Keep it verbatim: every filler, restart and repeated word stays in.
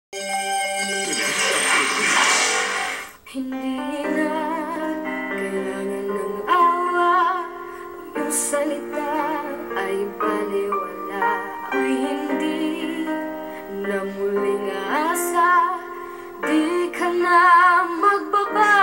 Hindi na kailangan ng awa, yung salita ay baliwala. Ako'y hindi na muling aasa, di ka na magbaba.